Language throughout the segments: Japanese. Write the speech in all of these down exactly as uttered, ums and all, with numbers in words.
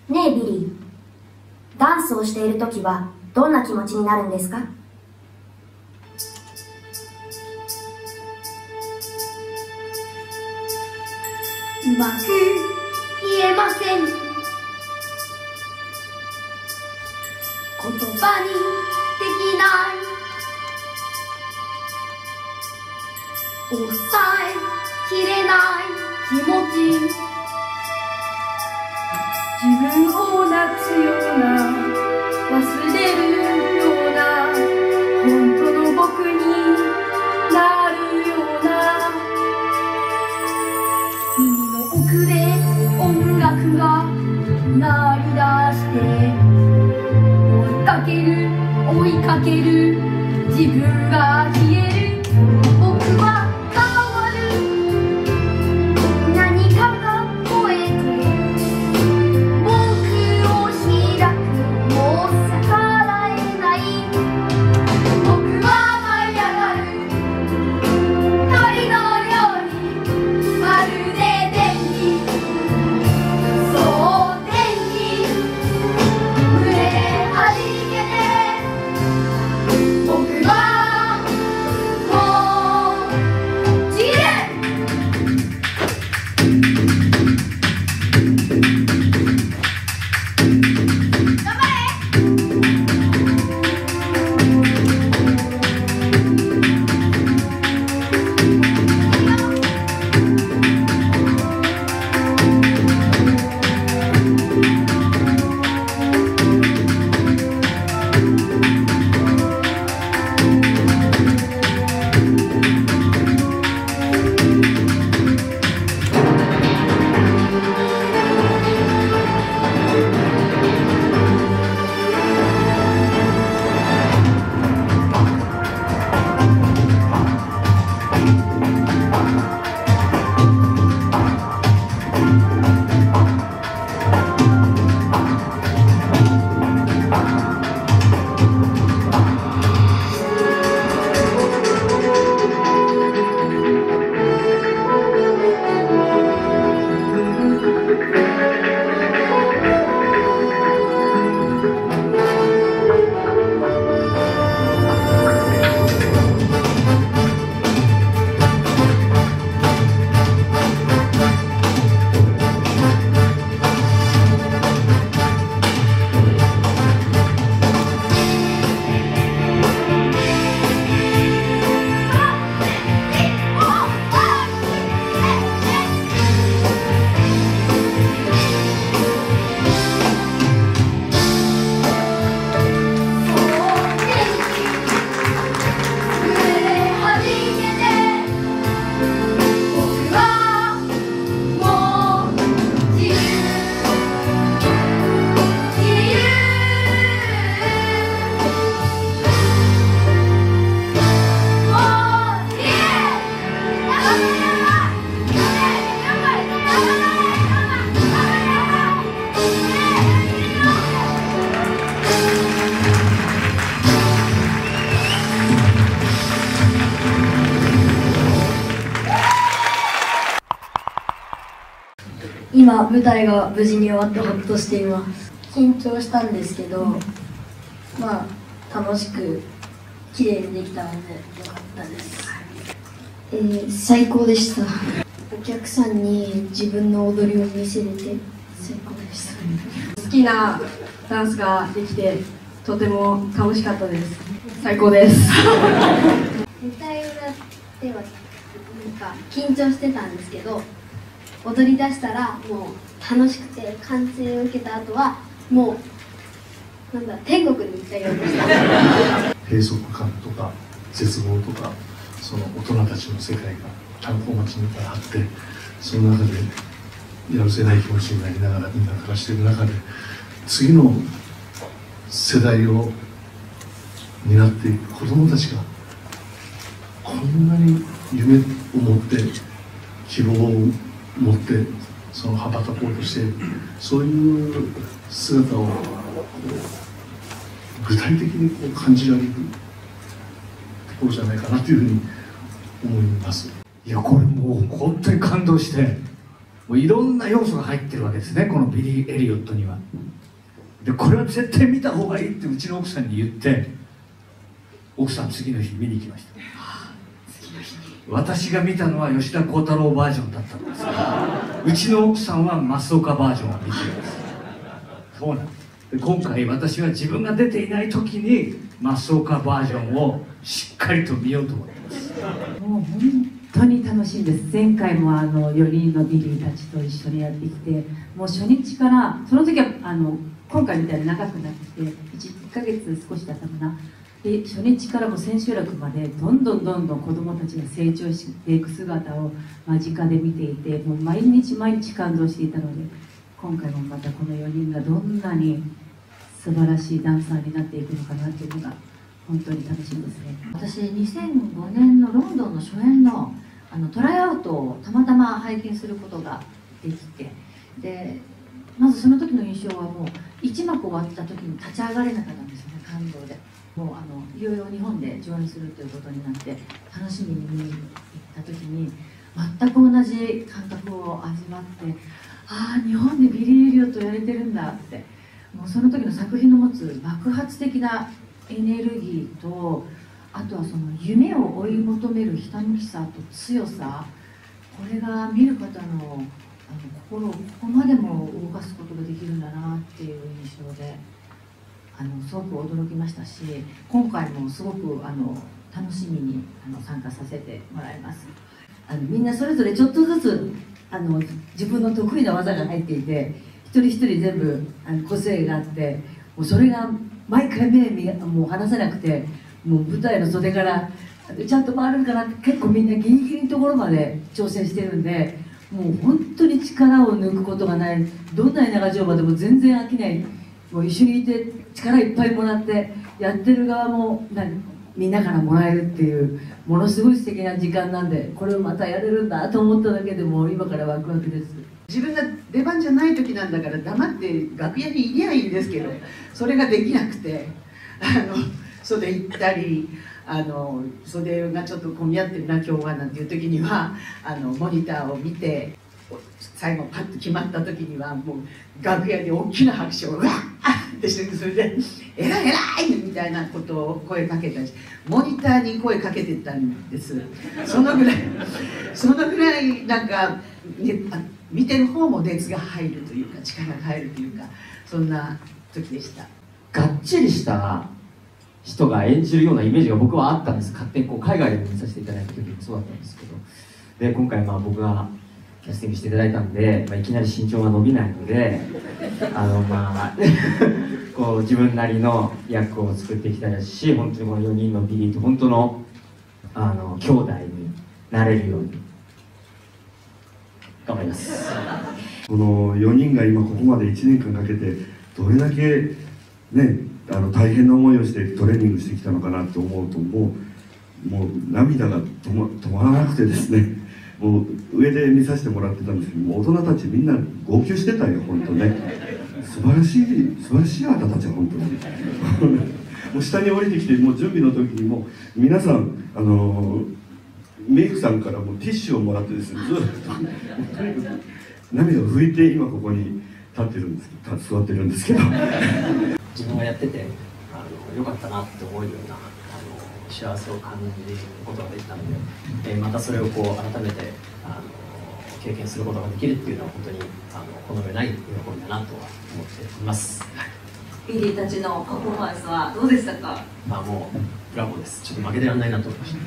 ねえビリー、ダンスをしているときはどんな気持ちになるんですか？ うまく言えません。言葉にできない抑えきれない気持ち、自分をなくすような忘れるような本当の僕になるような、耳の奥で音楽が鳴り出して追いかける追いかける自分が消える、僕は変わる、何かが超えて僕を開く、もう逆らえない、僕は舞い上がる鳥のように、まるで電気、そう電気胸で弾けて、僕はもう自由。頑張れ。 今舞台が無事に終わってほっとしています。緊張したんですけど、まあ楽しく綺麗にできたので良かったです。えー、最高でした。お客さんに自分の踊りを見せれて最高でした。 好きなダンスができてとても楽しかったです。最高です。 舞台裏ではなんか緊張してたんですけど、踊り出したらもう楽しくて、歓声を受けた後はもうなんだ天国に行ったようでした。 閉塞感とか絶望とか、その大人たちの世界が炭鉱町にいっぱいあって、その中でやるせない気持ちになりながらみんな暮らしている中で、次の世代を担っていく子どもたちがこんなに夢を持って希望を持ってその羽ばたこうとしている、そういう姿を具体的にこう感じられるところじゃないかなというふうに思います。 いや、これもう本当に感動して、 もういろんな要素が入ってるわけですね、このビリー・エリオットには。でこれは絶対見た方がいいってうちの奥さんに言って、奥さん次の日見に来ました。私が見たのは吉田鋼太郎バージョンだったんですが、うちの奥さんは増岡バージョンを見ています。そうなんです。で今回私は自分が出ていない時に増岡バージョンをしっかりと見ようと思ってます。 もう本当に楽しいです。前回もあのよにんのビリーたちと一緒にやってきて、もう初日からその時はあの今回みたいに長くなくて 1, 1ヶ月少しだったかな。で初日からも千秋楽までどんどんどんどん子どもたちが成長していく姿を間近で見ていて、もう毎日毎日感動していたので、今回もまたこのよにんがどんなに素晴らしいダンサーになっていくのかなっていうのが本当に楽しみですね。 私にせんごねんのロンドンの初演のあのトライアウトをたまたま拝見することができて、でまずその時の印象はもう一幕終わった時に立ち上がれなかったんですよね、感動で。もうあのいよいよ日本で上演するということになって楽しみに見に行った時に全く同じ感覚を味わって、ああ日本でビリー・エリオットやれてるんだって、もうその時の作品の持つ爆発的なエネルギーと、あとはその夢を追い求めるひたむきさと強さ、これが見る方のあの心をここまでも動かすことができるんだなっていう印象で、あのすごく驚きましたし、今回もすごくあの楽しみにあの参加させてもらいます。 あのみんなそれぞれちょっとずつあの自分の得意な技が入っていて、一人一人全部あの個性があって、もうそれが毎回目見もう離せなくて、もう舞台の袖からちゃんと回るかなって、結構みんなギリギリのところまで挑戦してるんで、もう本当に力を抜くことがない、どんな長丁場でも全然飽きない、もう一緒にいて力いっぱいもらってやってる側もなんみんなからもらえるっていうものすごい素敵な時間なんで、これをまたやれるんだと思っただけでも今からワクワクです。 自分が出番じゃない時なんだから黙って楽屋にいりゃいいんですけど、それができなくて、あの袖行ったり、あの袖がちょっと混み合ってるな今日はなんていう時にはあのモニターを見て、最後パッと決まった時にはもう楽屋で大きな拍手をわーってして、それで「えらいえらい!」みたいなことを声かけたり、モニターに声かけてたんです。そのぐらいそのぐらいなんか、ね、見てる方も熱が入るというか力が入るというか、そんな時でした。 がっちりした人が演じるようなイメージが僕はあったんです。勝手にこう海外でも見させていただいた時にそうだったんですけど、で今回まあ僕がキャスティングしていただいたんで、まあ、いきなり身長が伸びないのであのまあこう自分なりの役を作っていきたいですし、本当にこのよにんのビリーと本当のあの兄弟になれるように頑張ります。 このよにんが今ここまでいちねんかんかけてどれだけねあの大変な思いをしてトレーニングしてきたのかなと思うと、もうもう涙が止ま、止まらなくてですね、もう上で見させてもらってたんですけど、もう大人たちみんな号泣してたよ本当ね。素晴らしい素晴らしいあなたたちは本当にもう下に降りてきて、もう準備の時にも皆さんあのメイクさんからもうティッシュをもらってですね、ずっととにかく涙を拭いて今ここに立ってるんですけど、座ってるんですけど自分がやっててあの良かったなって思えるようなあの幸せを感じることができたので、えー、またそれをこう改めてあの経験することができるっていうのは本当にあのこの上ない喜びだなとは思っています。 ビリーたちのパフォーマンスはどうでしたか？ まあもうブラボーです。ちょっと負けてらんないなと思いました、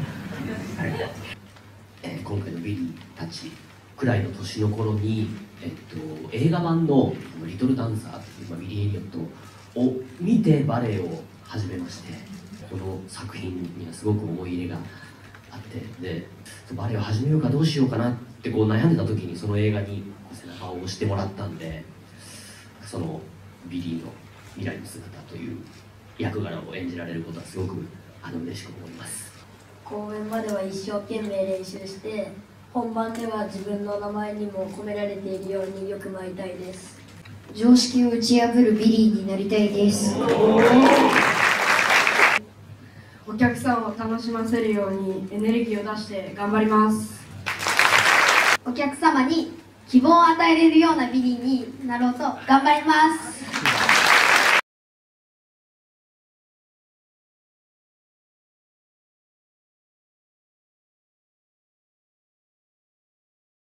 はいえー、今回のビリーたちくらいの年の頃に、えっと、映画版の「リトルダンサー」という、まあ、ビリー・エリオットを見てバレエを始めまして、この作品にはすごく思い入れがあって、でバレエを始めようかどうしようかなってこう悩んでた時にその映画に背中を押してもらったんで、そのビリーの未来の姿という役柄を演じられることはすごくあの嬉しく思います。 公演までは一生懸命練習して、本番では自分の名前にも込められているようによく舞いたいです。 常識を打ち破るビリーになりたいです。 お客さんを楽しませるようにエネルギーを出して頑張ります。 お客様に希望を与えれるようなビリーになろうと頑張ります。